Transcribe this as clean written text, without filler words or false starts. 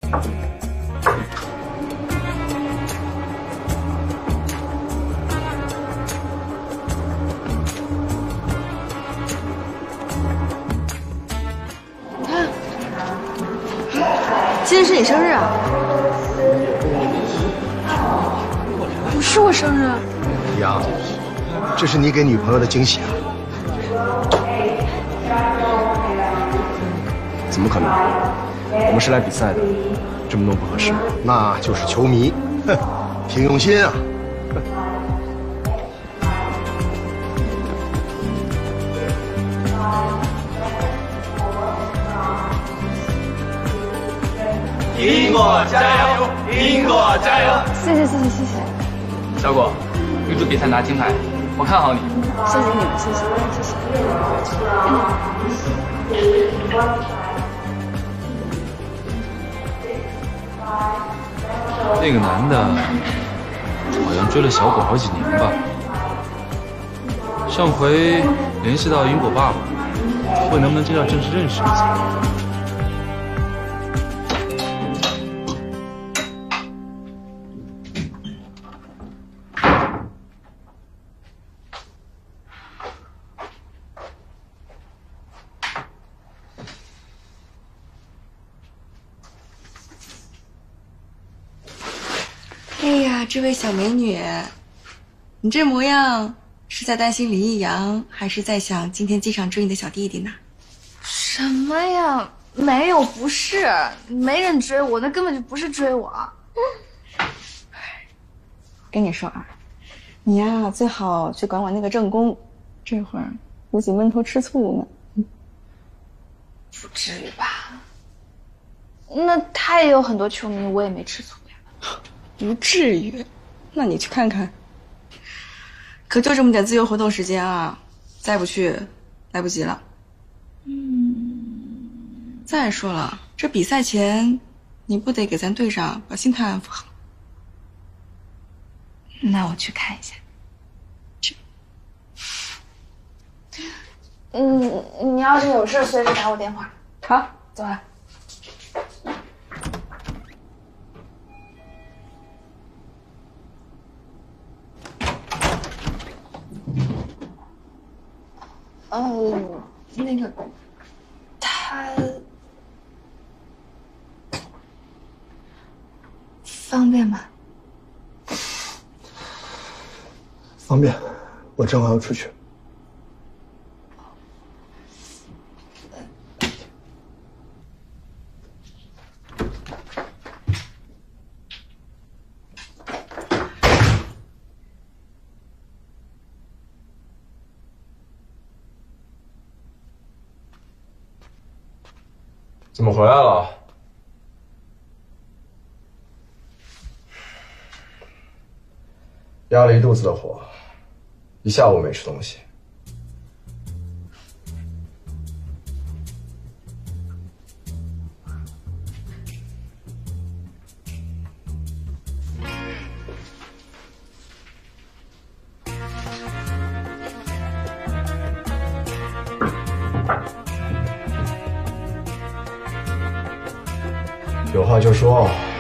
今天是你生日啊？不是我生日。 李阳，这是你给女朋友的惊喜啊？ 怎么可能？我们是来比赛的，这么弄不合适。 那就是球迷，哼，挺用心啊。 英国加油！英国加油！ 谢谢。 小果，预祝比赛拿金牌，我看好你。 谢谢你们，谢谢。 那个男的好像追了小果好几年吧。上回联系到英果爸爸，问能不能介绍正式认识一下。 哎呀，这位小美女，你这模样是在担心李易阳，还是在想今天机场追你的小弟弟呢？ 什么呀？没有，不是，没人追我，那根本就不是追我。 跟你说啊，你呀最好去管管那个正宫，这会儿估计闷头吃醋呢。 不至于吧？那他也有很多球迷，我也没吃醋呀。 不至于，那你去看看。可就这么点自由活动时间啊，再不去来不及了。再说了，这比赛前你不得给咱队长把心态安抚好？ 那我去看一下。 去。 你要是有事随时打我电话。 好， 走了。那个，他方便吗？ 方便，我正好要出去。 怎么回来了？ 压了一肚子的火，一下午没吃东西。有话就说，